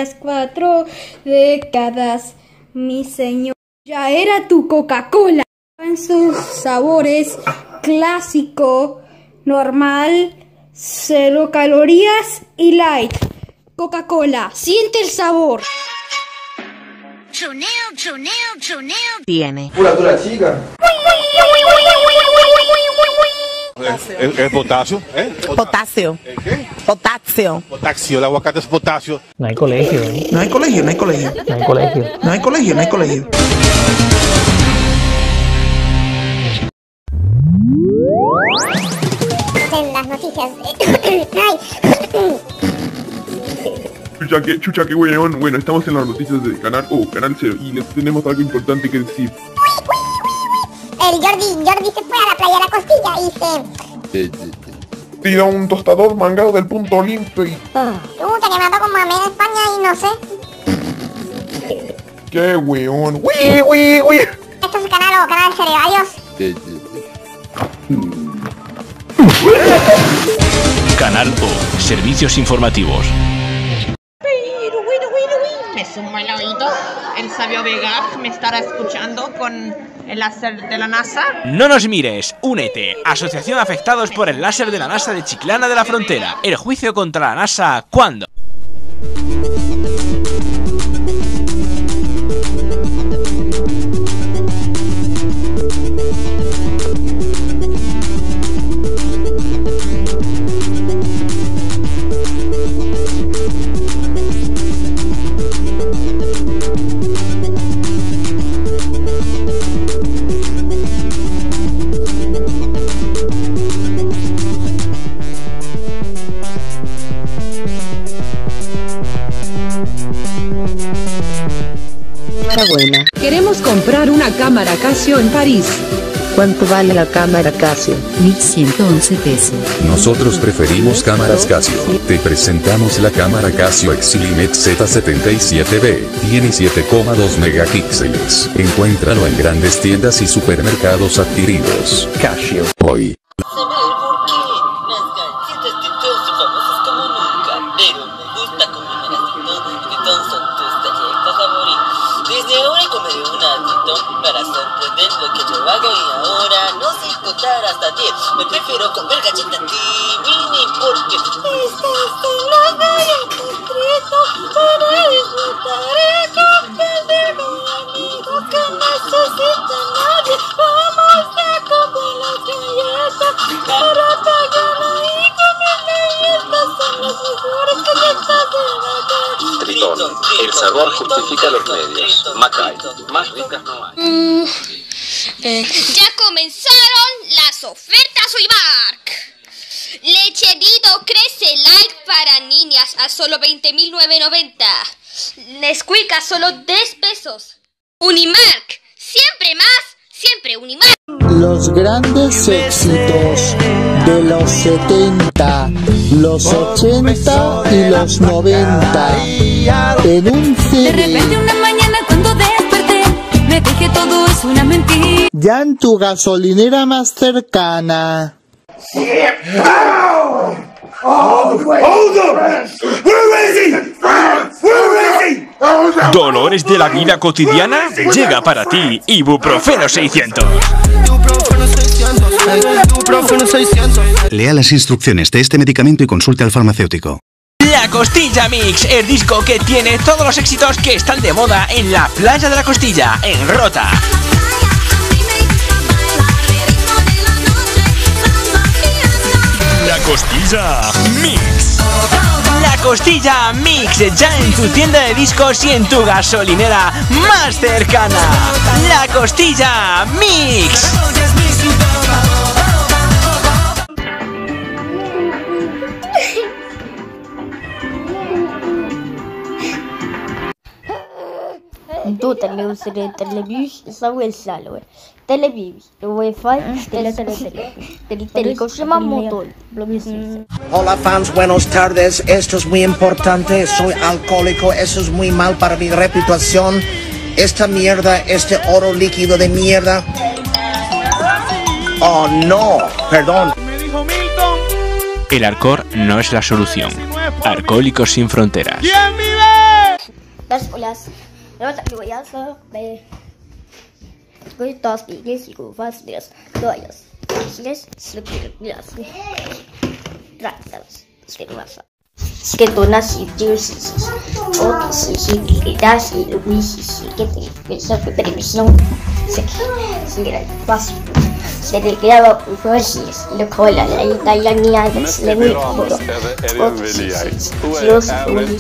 las 4 décadas, mi señor. Ya era tu Coca-Cola. En sus sabores clásico, normal, 0 calorías y light. Coca-Cola, siente el sabor. Choneo. Tiene. Pura chica. ¿Es potasio? Potasio. ¿Qué? Potasio. Potasio, el aguacate es potasio. No hay colegio, No hay colegio, no hay colegio. No hay colegio. No hay colegio, no hay colegio. En las noticias. Chucha, qué weón. Bueno, estamos en las noticias del canal 0 y les tenemos algo importante que decir. El Jordi se fue a la playa de la Costilla y se... Tira un tostador mangado del punto limpio y... Puta, que me mató con Mamé en España y no sé. ¡Qué weón! ¡Uy! Esto es canal 0, adiós. Canal O, servicios informativos. Me sumo el oído. El sabio Vega me estará escuchando con el láser de la NASA. No nos mires, únete. Asociación Afectados por el Láser de la NASA de Chiclana de la Frontera. El juicio contra la NASA, ¿cuándo? Buena. Queremos comprar una cámara Casio en París. ¿Cuánto vale la cámara Casio? 1111 pesos. Nosotros preferimos cámaras Casio. Te presentamos la cámara Casio Exilimet Z77B. Tiene 7,2 megapíxeles. Encuéntralo en grandes tiendas y supermercados adquiridos. Casio. Hoy. Desde ahora comeré un atitón para sorprender lo que yo hago y ahora no sé contar hasta 10. Me prefiero comer galletas Mini porque estás en la galla secreto para disfrutar el café de mi amigo que necesita nadie. Vamos a comer las galletas para pagarla y comerla y estas son las mejores galletas de la calle. Tritón, el sabor justifica los medios. Macay, más ricas no hay. Ya comenzaron las ofertas Unimark. Leche Nido crece light para niñas a solo 20.990. Nesquik a solo 10 pesos. Unimark, siempre más, siempre Unimark. Los grandes éxitos de los 70, los 80 y los 90 en un CD. De repente una mañana cuando desperté me dije todo es una mentira. Ya en tu gasolinera más cercana. ¿Dolores de la vida cotidiana? Llega para ti Ibuprofeno 600. Lea las instrucciones de este medicamento y consulte al farmacéutico. La Costilla Mix, el disco que tiene todos los éxitos que están de moda en la playa de la Costilla, en Rota. La Costilla Mix. La Costilla Mix, ya en tu tienda de discos y en tu gasolinera más cercana. La Costilla Mix. Do televis załyszalły. Televis, Wi-Fi, Hola fans, buenas tardes. Esto es muy importante. Soy alcohólico. Eso es muy mal para mi reputación. Esta mierda, este oro líquido de mierda. Oh no, perdón. El alcohol no es la solución. Alcohólicos sin Fronteras. ¿Quién vive? las olas. Los aloyas de dos biles y cubas de las toallas. Les las ratas. Que donas y dioses. O que das y luis que te esa televisión. Se era fácil. Se recreaba por fuerzas, lo cola, la italiana, le muy puro. Los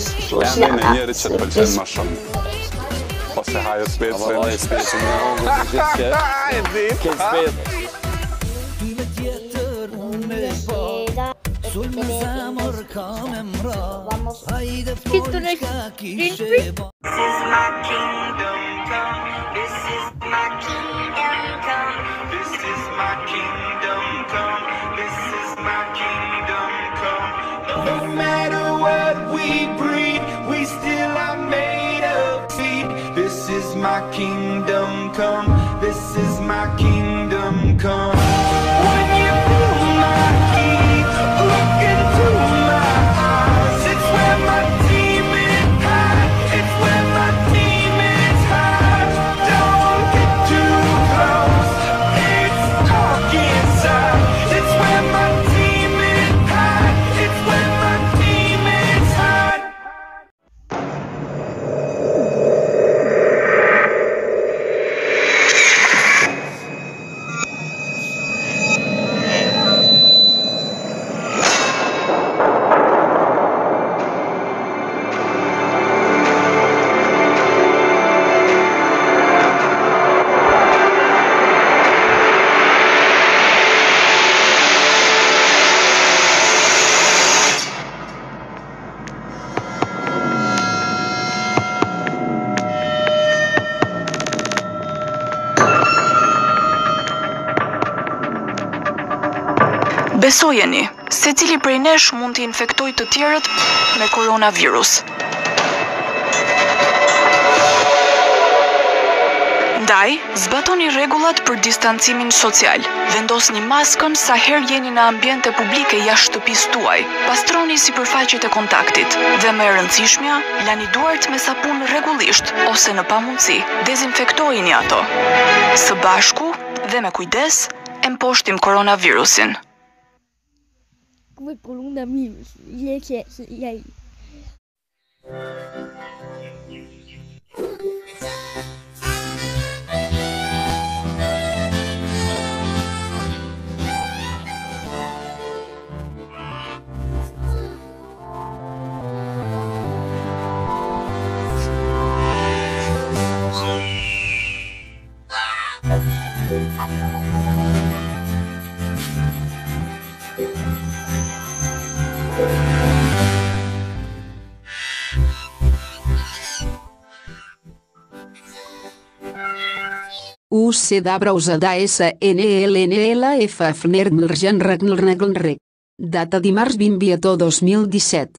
No matter what we breed, we still are made of seed. This is my kingdom come. This is my kingdom come. When you pull my key, look into my eyes. It's where my demons hide. It's where my demons hide. Don't get too close. It's dark inside. It's where my demons hide. It's where my demons hide. Besojeni, se cili prej nesh mund të infektoj të tjerët me koronavirus. Ndaj, zbatoni rregullat për distancimin social. Vendosni maskën sa herë jeni në ambiente publike jashtë shtëpisë tuaj. Pastroni sipërfaqet e kontaktit dhe më e rëndësishmja, lani duart me sapun rregullisht ose në pamundësi, dezinfektojini ato. Së bashku dhe me kujdes, e mposhtim koronavirusin. Come coronavirus, yay. UC da browser da SNLNLF FNERNRGNRGNRGNRG. Data dimarts 20/2017.